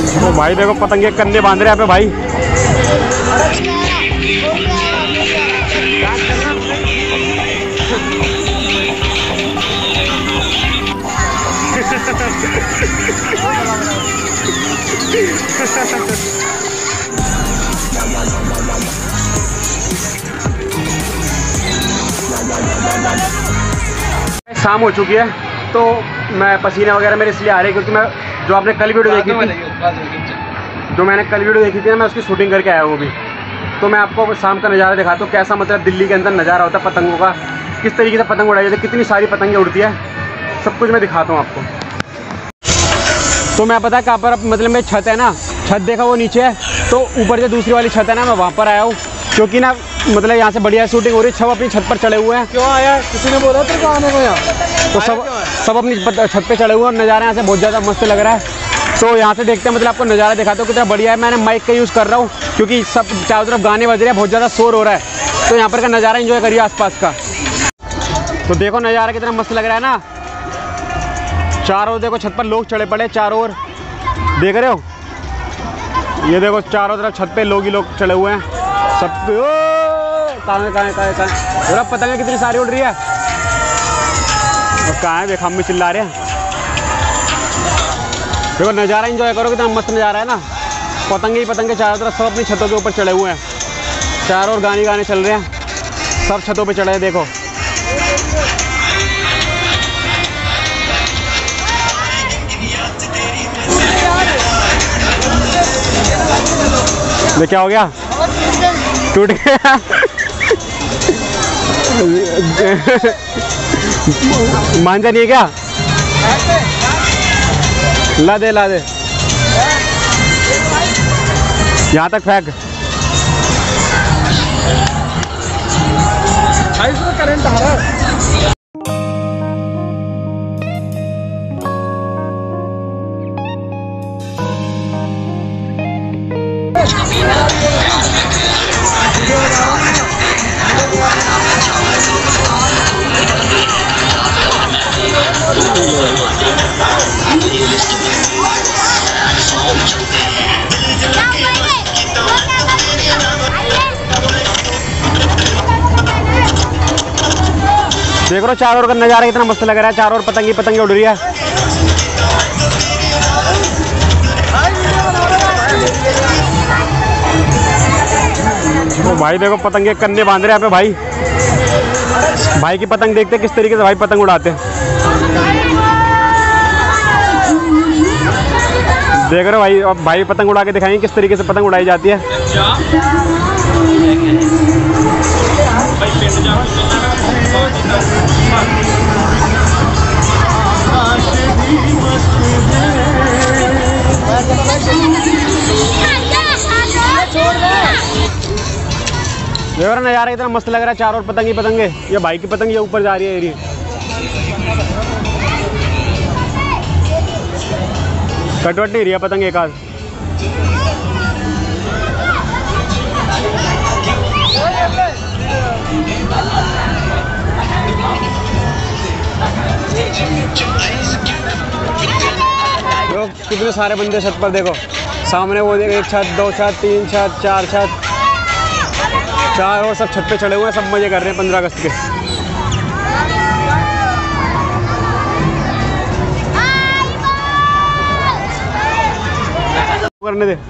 तो भाई देखो पतंगे कन्ने बांध रहे हैं यहाँ पे भाई। शाम हो चुकी है तो मैं पसीने वगैरह मेरे इसलिए आ रहे हैं क्योंकि मैं जो आपने कल वीडियो देखी थी, जो मैंने कल वीडियो देखी थी ना, मैं उसकी शूटिंग करके आया हूँ अभी। तो मैं आपको शाम का नज़ारा दिखाता हूँ, कैसा मतलब दिल्ली के अंदर नज़ारा होता है पतंगों का, किस तरीके से पतंग उड़ाई जाती है, कितनी सारी पतंगें उड़ती है, सब कुछ मैं दिखाता हूँ आपको। तो मैं पता है कहाँ पर मतलब मेरी छत है ना, छत देखा वो नीचे है, तो ऊपर से दूसरी वाली छत है ना, मैं वहाँ पर आया हूँ क्योंकि ना मतलब यहाँ से बढ़िया शूटिंग हो रही है। सब अपनी छत पर चढ़े हुए हैं। क्यों आया? किसी ने बोला तेरे को आने को यहाँ? तो सब अपनी छत पे चढ़े हुए हैं और नज़ारा यहाँ से बहुत ज़्यादा मस्त लग रहा है। तो यहाँ से देखते हैं, मतलब आपको नज़ारा दिखाता हूँ कितना बढ़िया है। मैंने माइक का यूज़ कर रहा हूँ क्योंकि सब चारों तरफ गाने बज रहे हैं, बहुत ज़्यादा शोर हो रहा है, तो यहाँ पर का नज़ारा एंजॉय करिए आसपास का। तो देखो नज़ारा कितना मस्त लग रहा है ना, चारों देखो छत पर लोग चढ़े पड़े, चारों ओर देख रहे हो, ये देखो चारों तरफ छत पे लोग ही लोग चढ़े हुए हैं सब। कहाँ पतंग कितनी सारी उड़ रही है और कहाँ है देखा, हम भी चिल्ला रहे हैं। देखो नज़ारा एंजॉय करो, कितना मस्त नज़ारा है ना, पतंगे ही पतंगे चारों तरफ, सब अपनी छतों के ऊपर चढ़े हुए हैं, चारों ओर गाने चल रहे हैं, सब छतों पे चढ़े हैं। देखो ये क्या हो गया, टूट गया। मांझा नहीं है क्या? ला दे यहाँ तक फेंक। इसमें करंट आ रहा है। देख रहे हो चारों ओर का नज़ारा कितना मस्त लग रहा है, चारों ओर पतंगे उड़ रही है। तो भाई देखो पतंगे कन्ने बांध रहे हैं यहाँ पे भाई। भाई की पतंग देखते किस तरीके से भाई पतंग उड़ाते हैं। देख रहे हो भाई, अब भाई पतंग उड़ा के दिखाएंगे किस तरीके से पतंग उड़ाई जाती है। देख रहे नज़ारा कितना मस्त लग रहा है, चारों ओर पतंगे। ये भाई की पतंग ये ऊपर जा रही है एरिया, कटवट नहीं रही है पतंग एक आध। तो कितने सारे बंदे छत पर देखो, सामने वो देखो, एक छत, दो छत, तीन छत, चार छत, चार और सब छत पे चढ़े हुए हैं, सब मजे कर रहे हैं 15 अगस्त के। करने दे।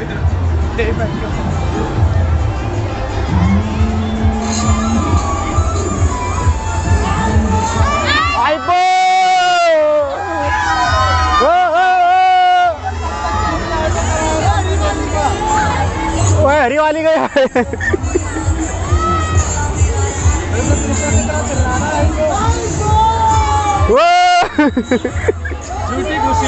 हरी वाली गया। झूठी खुशी।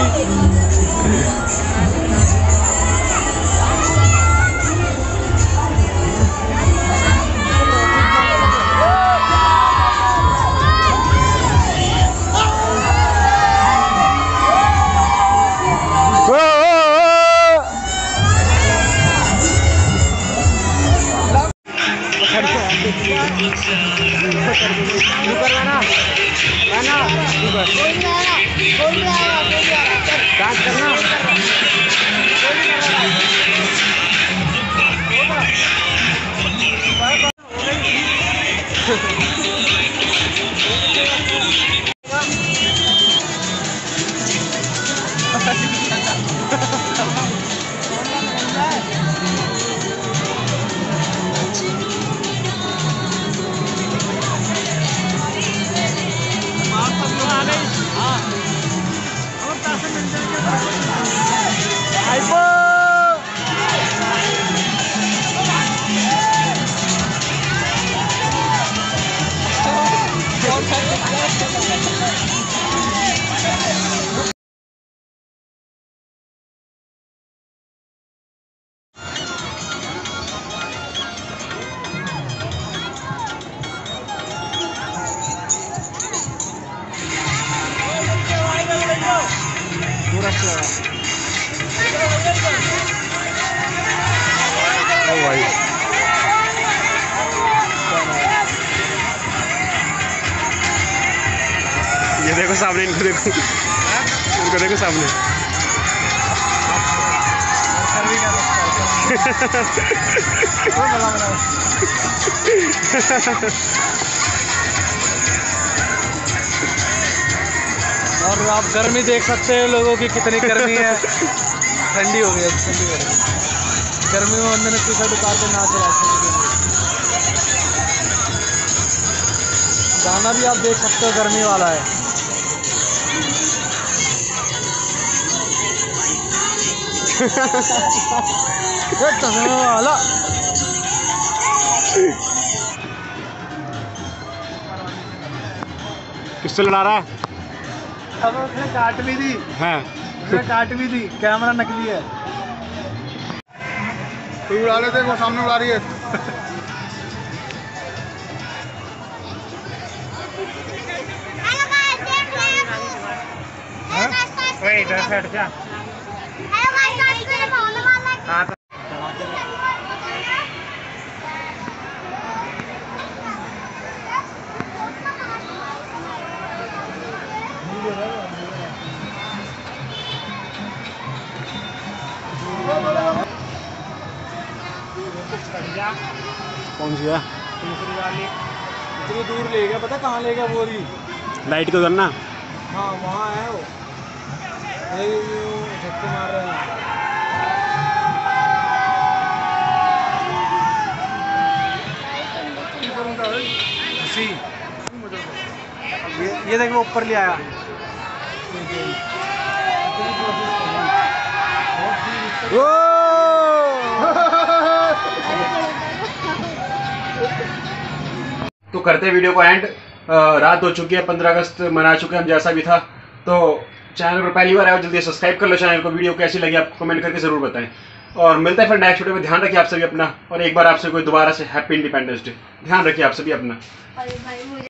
ओ भाई ये देखो सामने, इनको देखो, इनको देखो सामने। और आप गर्मी देख सकते हैं लोगों की कितनी गर्मी है। ठंडी हो गई है, ठंडी हो गई। गर्मी में बंदे ने टी शर्ट उतार के नाच रहा है। गाना भी आप देख सकते हो गर्मी वाला है। वाला किससे लड़ा रहा है? अब उसने काट भी दी। हाँ उसने काट भी दी, कैमरा नकली है। कोई उड़ा लेते, वो सामने उड़ा रही है। इधर से हट जा। कौन सी है? दूसरी वाली इतनी दूर ले गया, पता कहाँ ले गया? बोरी लाइट को करना। हाँ वहाँ है वो, झटके मार रहे हैं। ये देखो ऊपर ले आया। तो करते वीडियो को एंड। रात हो चुकी है, 15 अगस्त मना चुके हैं हम, जैसा भी था। तो चैनल पर पहली बार आए हो, जल्दी सब्सक्राइब कर लो चैनल को। वीडियो कैसी लगी आपको कमेंट करके जरूर बताएं। और मिलता है फिर नेक्स्ट वीडियो में। ध्यान रखिए आप सभी अपना, और एक बार आपसे कोई दोबारा से हैप्पी इंडिपेंडेंस डे। ध्यान रखिए आप सभी अपना।